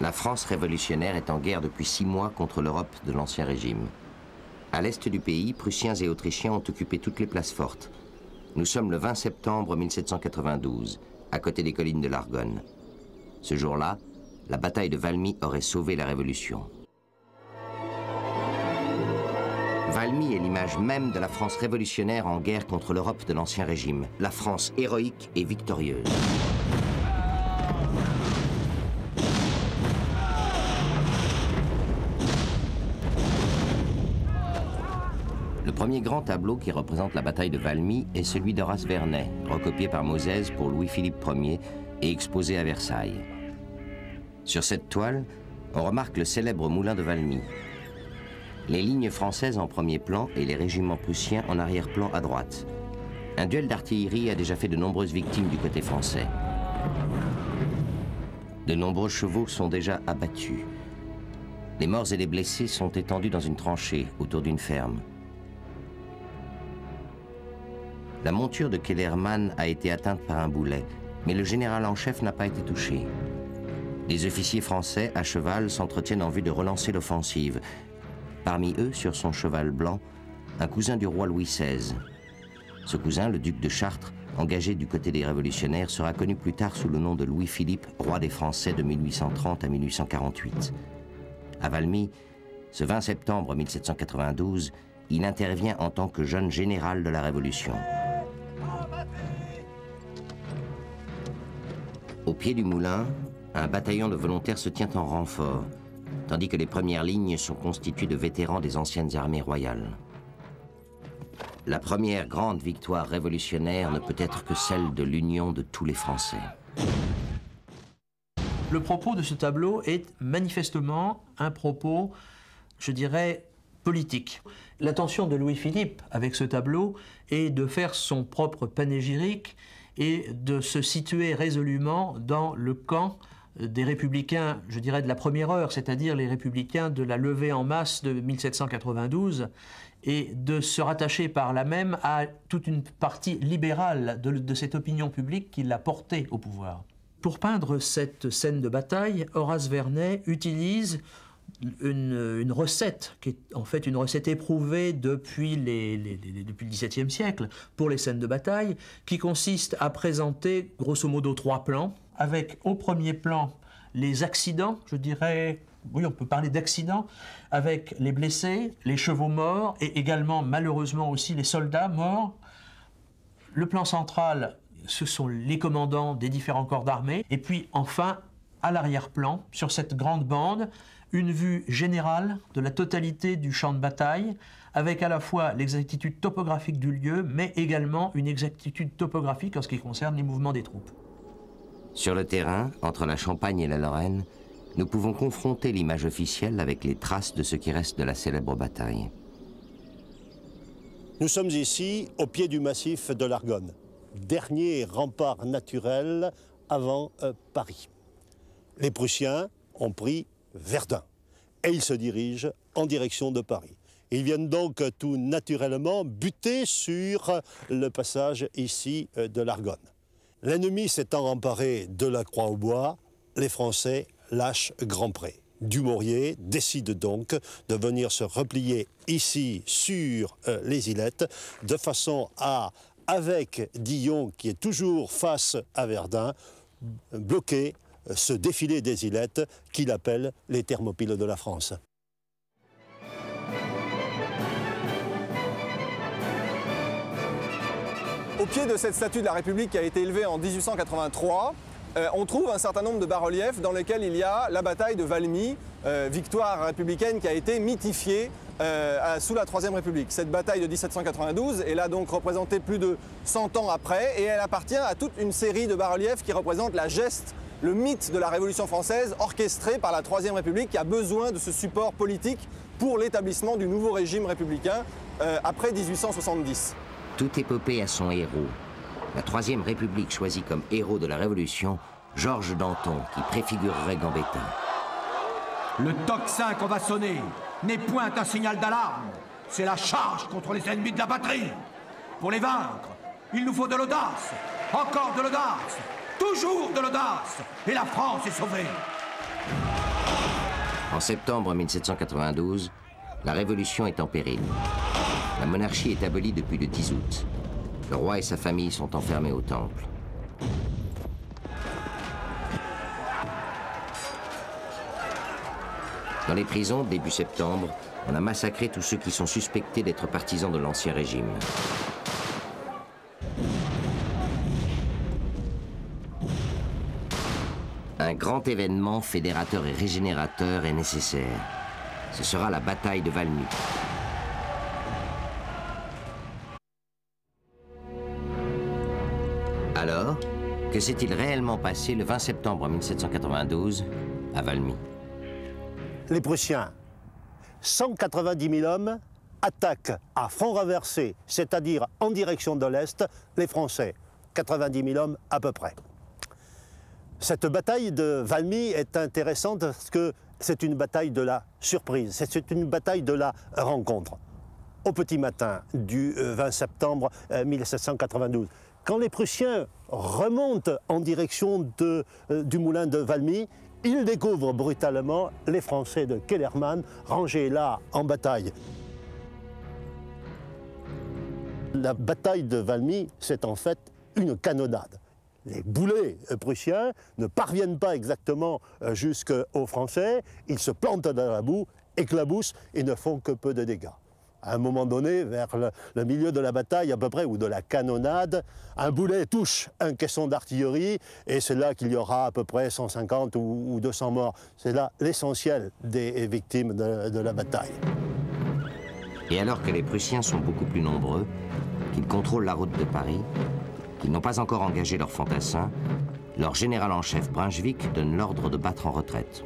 La France révolutionnaire est en guerre depuis 6 mois contre l'Europe de l'Ancien Régime. À l'est du pays, Prussiens et Autrichiens ont occupé toutes les places fortes. Nous sommes le 20 septembre 1792, à côté des collines de l'Argonne. Ce jour-là, la bataille de Valmy aurait sauvé la Révolution. Valmy est l'image même de la France révolutionnaire en guerre contre l'Europe de l'Ancien Régime. La France héroïque et victorieuse. Le premier grand tableau qui représente la bataille de Valmy est celui d'Horace Vernet, recopié par Mozès pour Louis-Philippe Ier et exposé à Versailles. Sur cette toile, on remarque le célèbre moulin de Valmy. Les lignes françaises en premier plan et les régiments prussiens en arrière-plan à droite. Un duel d'artillerie a déjà fait de nombreuses victimes du côté français. De nombreux chevaux sont déjà abattus. Les morts et les blessés sont étendus dans une tranchée autour d'une ferme. La monture de Kellermann a été atteinte par un boulet, mais le général en chef n'a pas été touché. Les officiers français à cheval s'entretiennent en vue de relancer l'offensive. Parmi eux, sur son cheval blanc, un cousin du roi Louis XVI. Ce cousin, le duc de Chartres, engagé du côté des révolutionnaires, sera connu plus tard sous le nom de Louis-Philippe, roi des Français de 1830 à 1848. À Valmy, ce 20 septembre 1792, il intervient en tant que jeune général de la Révolution. Au pied du moulin, un bataillon de volontaires se tient en renfort, tandis que les premières lignes sont constituées de vétérans des anciennes armées royales. La première grande victoire révolutionnaire ne peut être que celle de l'union de tous les Français. Le propos de ce tableau est manifestement un propos, je dirais, politique. L'intention de Louis-Philippe avec ce tableau est de faire son propre panégyrique et de se situer résolument dans le camp des républicains, je dirais, de la première heure, c'est-à-dire les républicains de la levée en masse de 1792, et de se rattacher par là même à toute une partie libérale de cette opinion publique qui l'a porté au pouvoir. Pour peindre cette scène de bataille, Horace Vernet utilise une recette, qui est en fait une recette éprouvée depuis le XVIIe siècle pour les scènes de bataille, qui consiste à présenter grosso modo 3 plans, avec au premier plan les accidents, je dirais, oui on peut parler d'accidents, avec les blessés, les chevaux morts et également malheureusement aussi les soldats morts. Le plan central, ce sont les commandants des différents corps d'armée, et puis enfin à l'arrière-plan, sur cette grande bande, une vue générale de la totalité du champ de bataille, avec à la fois l'exactitude topographique du lieu, mais également une exactitude topographique en ce qui concerne les mouvements des troupes. Sur le terrain, entre la Champagne et la Lorraine, nous pouvons confronter l'image officielle avec les traces de ce qui reste de la célèbre bataille. Nous sommes ici au pied du massif de l'Argonne, dernier rempart naturel avant Paris. Les Prussiens ont pris Verdun et ils se dirigent en direction de Paris. Ils viennent donc tout naturellement buter sur le passage ici de l'Argonne. L'ennemi s'étant remparé de la Croix-aux-Bois, les Français lâchent grand pré. Dumouriez décide donc de venir se replier ici sur les Ilettes, de façon à, avec Dillon qui est toujours face à Verdun, bloquer ce défilé des Ilettes qu'il appelle les Thermopyles de la France. Au pied de cette statue de la République qui a été élevée en 1883, on trouve un certain nombre de bas-reliefs dans lesquels il y a la bataille de Valmy, victoire républicaine qui a été mythifiée sous la Troisième République. Cette bataille de 1792 est là donc représentée plus de 100 ans après et elle appartient à toute une série de bas-reliefs qui représentent la geste, le mythe de la Révolution française orchestré par la Troisième République qui a besoin de ce support politique pour l'établissement du nouveau régime républicain après 1870. Toute épopée a son héros. La Troisième République choisit comme héros de la Révolution Georges Danton, qui préfigurerait Gambetta. Le tocsin qu'on va sonner n'est point un signal d'alarme. C'est la charge contre les ennemis de la patrie. Pour les vaincre, il nous faut de l'audace, encore de l'audace, toujours de l'audace, et la France est sauvée. En septembre 1792, la révolution est en péril. La monarchie est abolie depuis le 10 août. Le roi et sa famille sont enfermés au temple. Dans les prisons, début septembre, on a massacré tous ceux qui sont suspectés d'être partisans de l'Ancien Régime. Un grand événement fédérateur et régénérateur est nécessaire. Ce sera la bataille de Valmy. Alors, que s'est-il réellement passé le 20 septembre 1792 à Valmy? Les Prussiens, 190 000 hommes, attaquent à front renversé, c'est-à-dire en direction de l'Est, les Français, 90 000 hommes à peu près. Cette bataille de Valmy est intéressante parce que c'est une bataille de la surprise, c'est une bataille de la rencontre. Au petit matin du 20 septembre 1792, quand les Prussiens remontent en direction du moulin de Valmy, ils découvrent brutalement les Français de Kellermann rangés là en bataille. La bataille de Valmy, c'est en fait une canonnade. Les boulets prussiens ne parviennent pas exactement jusqu'aux Français, ils se plantent dans la boue, éclaboussent et ne font que peu de dégâts. À un moment donné, vers le milieu de la bataille à peu près, ou de la canonnade, un boulet touche un caisson d'artillerie et c'est là qu'il y aura à peu près 150 ou 200 morts. C'est là l'essentiel des victimes de la bataille. Et alors que les Prussiens sont beaucoup plus nombreux, qu'ils contrôlent la route de Paris, qu'ils n'ont pas encore engagé leurs fantassins, leur général en chef Brunswick donne l'ordre de battre en retraite.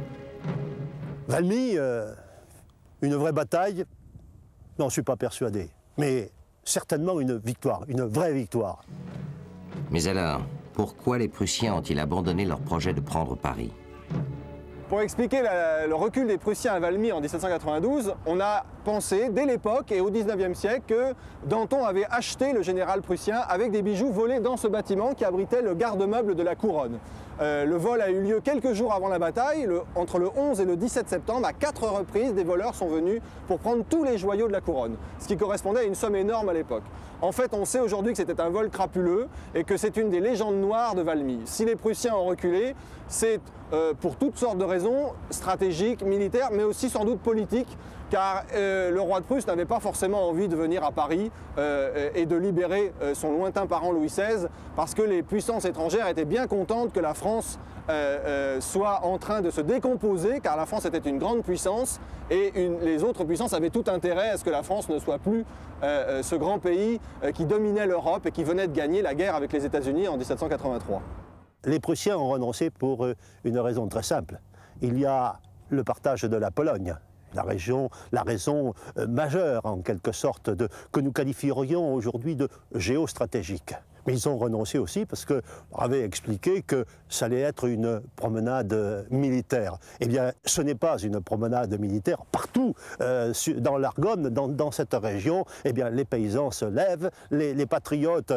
Valmy, une vraie bataille, n'en suis pas persuadé, mais certainement une victoire, une vraie victoire. Mais alors, pourquoi les Prussiens ont-ils abandonné leur projet de prendre Paris? Pour expliquer le recul des Prussiens à Valmy en 1792, on a pensé dès l'époque et au 19e siècle que Danton avait acheté le général prussien avec des bijoux volés dans ce bâtiment qui abritait le garde-meuble de la couronne. Le vol a eu lieu quelques jours avant la bataille, entre le 11 et le 17 septembre, à 4 reprises, des voleurs sont venus pour prendre tous les joyaux de la couronne, ce qui correspondait à une somme énorme à l'époque. En fait, on sait aujourd'hui que c'était un vol crapuleux et que c'est une des légendes noires de Valmy. Si les Prussiens ont reculé, c'est pour toutes sortes de raisons, stratégiques, militaires, mais aussi sans doute politiques, car le roi de Prusse n'avait pas forcément envie de venir à Paris et de libérer son lointain parent Louis XVI, parce que les puissances étrangères étaient bien contentes que la France soit en train de se décomposer, car la France était une grande puissance et les autres puissances avaient tout intérêt à ce que la France ne soit plus ce grand pays qui dominait l'Europe et qui venait de gagner la guerre avec les États-Unis en 1783. Les Prussiens ont renoncé pour une raison très simple. Il y a le partage de la Pologne. La raison majeure, en quelque sorte, que nous qualifierions aujourd'hui de géostratégique. Mais ils ont renoncé aussi parce qu'on leur avait expliqué que ça allait être une promenade militaire. Eh bien, ce n'est pas une promenade militaire. Partout dans l'Argonne, dans cette région, eh bien, les paysans se lèvent, les patriotes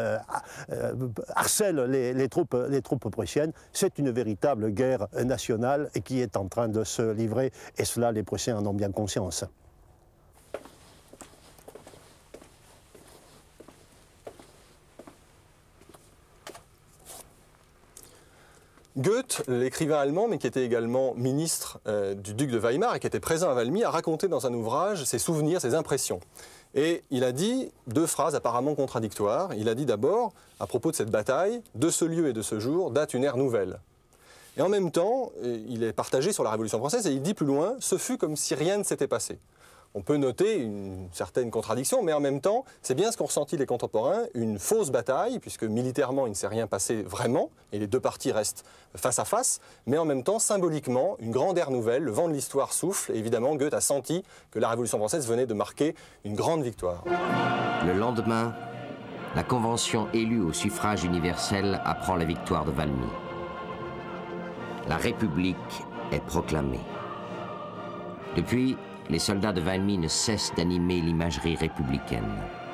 harcèlent les troupes prussiennes. C'est une véritable guerre nationale qui est en train de se livrer, et cela, les Prussiens en ont bien conscience. Goethe, l'écrivain allemand, mais qui était également ministre du duc de Weimar et qui était présent à Valmy, a raconté dans un ouvrage ses souvenirs, ses impressions. Et il a dit deux phrases apparemment contradictoires. Il a dit d'abord, à propos de cette bataille, « De ce lieu et de ce jour date une ère nouvelle ». Et en même temps, il est partagé sur la Révolution française et il dit plus loin, « Ce fut comme si rien ne s'était passé ». On peut noter une certaine contradiction, mais en même temps, c'est bien ce qu'ont ressenti les contemporains, une fausse bataille, puisque militairement, il ne s'est rien passé vraiment, et les deux parties restent face à face, mais en même temps, symboliquement, une grande ère nouvelle, le vent de l'histoire souffle, et évidemment, Goethe a senti que la Révolution française venait de marquer une grande victoire. Le lendemain, la Convention élue au suffrage universel apprend la victoire de Valmy. La République est proclamée. Depuis, les soldats de Valmy ne cessent d'animer l'imagerie républicaine.